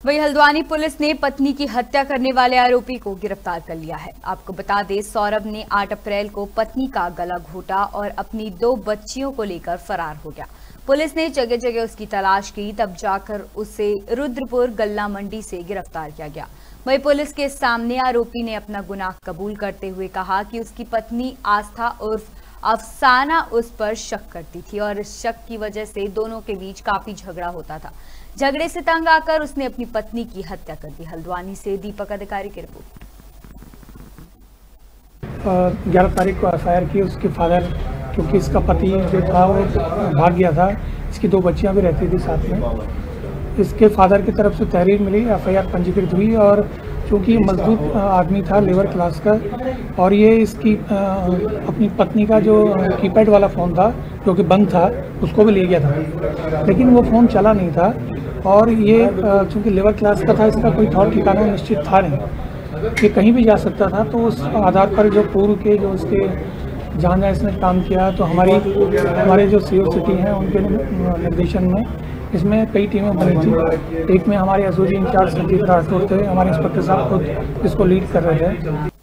वहीं हल्द्वानी पुलिस ने पत्नी की हत्या करने वाले आरोपी को गिरफ्तार कर लिया है। आपको बता दें, सौरभ ने 8 अप्रैल को पत्नी का गला घोटा और अपनी 2 बच्चियों को लेकर फरार हो गया। पुलिस ने जगह जगह उसकी तलाश की, तब जाकर उसे रुद्रपुर गल्ला मंडी से गिरफ्तार किया गया। वहीं पुलिस के सामने आरोपी ने अपना गुनाह कबूल करते हुए कहा कि उसकी पत्नी आस्था उर्फ अफसाना उस पर शक करती थी और इस शक की वजह से दोनों के बीच काफी झगड़ा होता था। झगड़े से तंग आकर उसने अपनी पत्नी की हत्या कर दी। हल्द्वानी से दीपक अधिकारी की रिपोर्ट। 11 तारीख को एफआईआर की उसके फादर, क्योंकि इसका पति जो था वो भाग गया था, इसकी 2 बच्चियां भी रहती थी साथ में। इसके फादर की तरफ से तहरीर मिली, एफआईआर पंजीकृत हुई और चूँकि मजदूर आदमी था, लेबर क्लास का, और ये इसकी अपनी पत्नी का जो कीपैड वाला फ़ोन था जो कि बंद था, उसको भी ले गया था, लेकिन वो फ़ोन चला नहीं था। और ये चूँकि लेबर क्लास का था, इसका कोई ठौर ठिकाना निश्चित था नहीं, ये कहीं भी जा सकता था। तो उस आधार पर जो पूर्व के जो उसके जहाँ इसने काम किया, तो हमारे जो सीओ सिटी हैं उनके निर्देशन में इसमें कई टीमें बनी थी। एक में हमारे एसओजी इंचार्ज संजीव राठौर थे, हमारे इंस्पेक्टर साहब खुद इसको लीड कर रहे थे।